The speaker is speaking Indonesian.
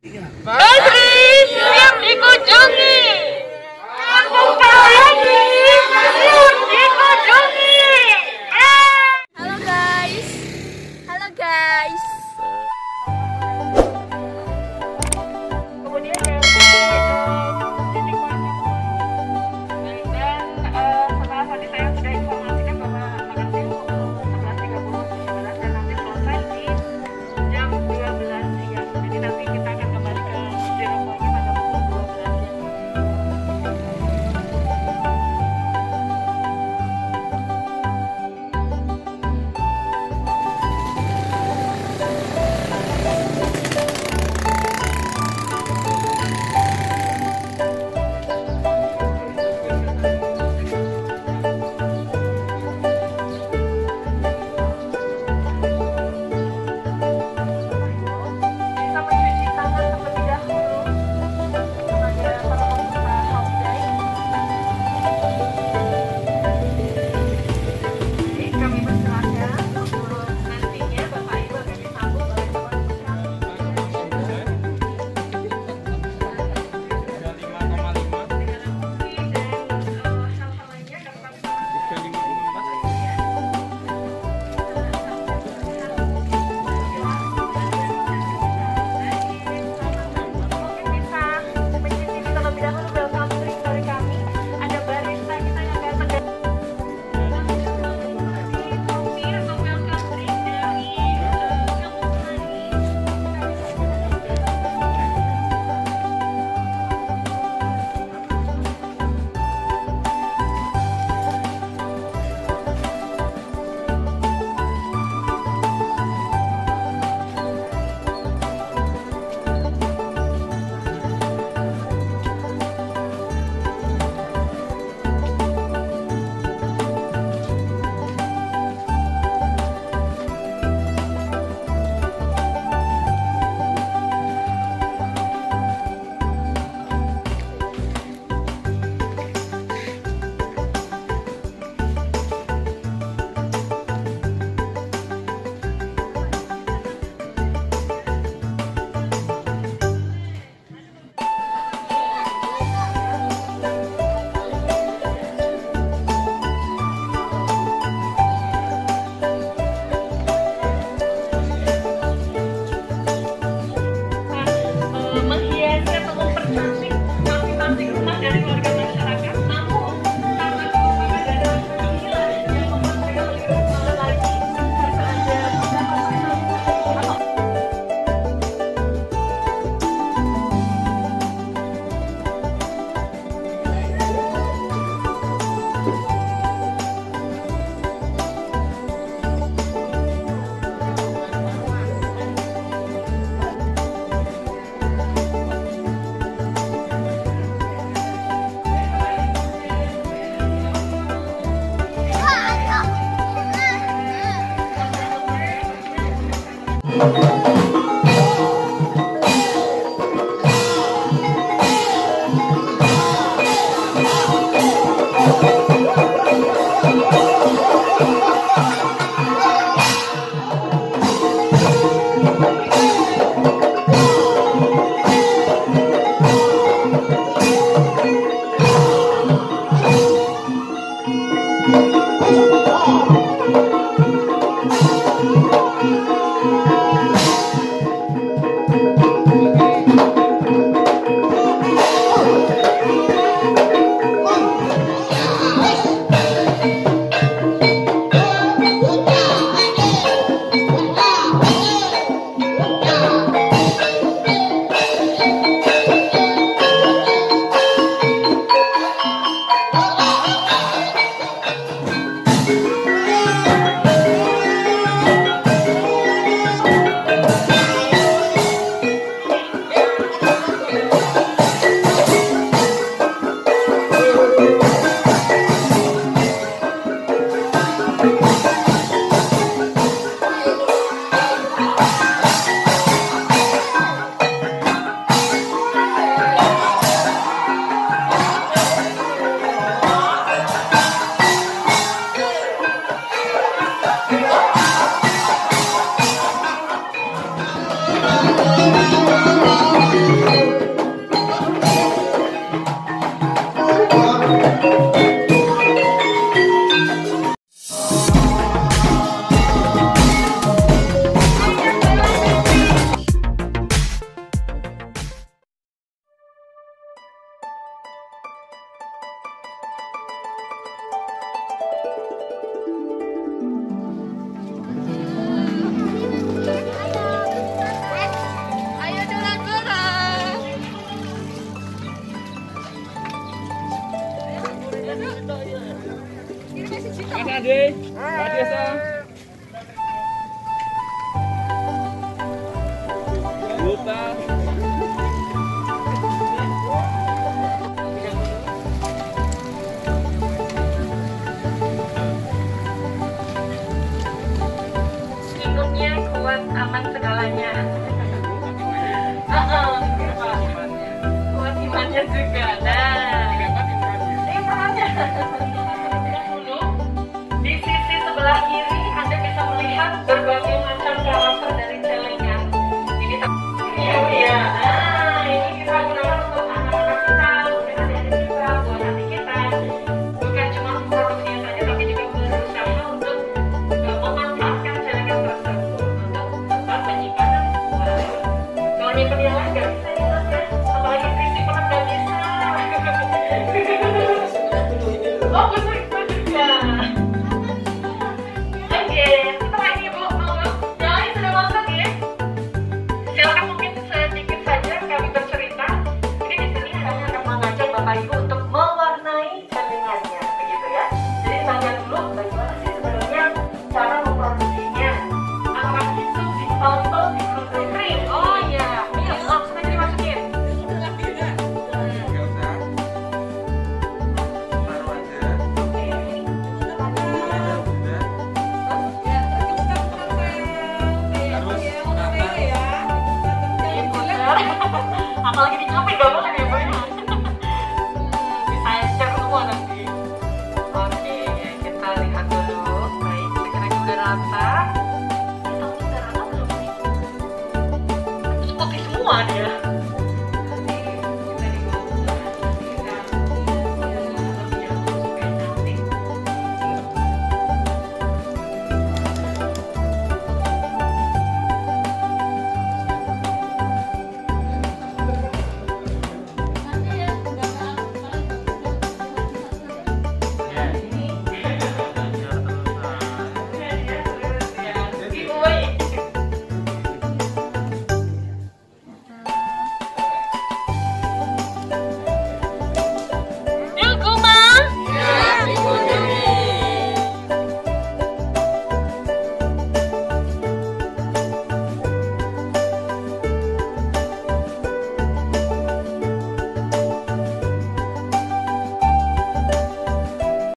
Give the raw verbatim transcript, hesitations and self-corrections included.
Mari siap dikunjungi. Buka lagi siap dikunjungi. Halo guys, halo guys. Kemudian yang titik masuk dan setelah tadi saya sudah informasikan bahwa makan siang pukul sebelas tiga puluh dan nanti selesai di jam dua belas siang. Jadi nanti kita akan kembali ke Dre. Makasih ya, Sang. Lupa. Selimutnya kuat, aman segalanya. Kuat imannya juga. Nah, ini perannya. Dulu di sisi sebelah kiri Anda bisa melihat berbagai macam karakter dari celengan. Ini iya, iya. Nah, ini kita gunakan untuk anak-anak kita, untuk adik-adik kita, buat hati kita. Bukan cuma produksinya saja, tapi juga berusaha untuk uh, memanfaatkan celengan tersebut untuk tempat penyimpanan uang. Kalau nyimpen yang lain nggak bisa nih Mas ya, apalagi prinsipal nggak bisa. Oh, betul itu juga. Oke, setelah ini Bu, monggo. Yang lain sudah masuk ya? Silakan mungkin sedikit saja kami bercerita. Ini di sini kami akan mengajak Bapak Ibu untuk mewarnai celengannya, begitu ya. Jadi tanya dulu bagaimana sih sebenarnya cara memproduksinya. Apakah itu ditonton di Fruit Cream? Oh iya, ini langsung aja dimasukin. Apalagi dicupin gak boleh ya Bu ya. Bisa share semua nanti. Oke, kita lihat dulu. Baik, kira-kira udah rata. Kita udah rata belum nih? Itu putih semua dia.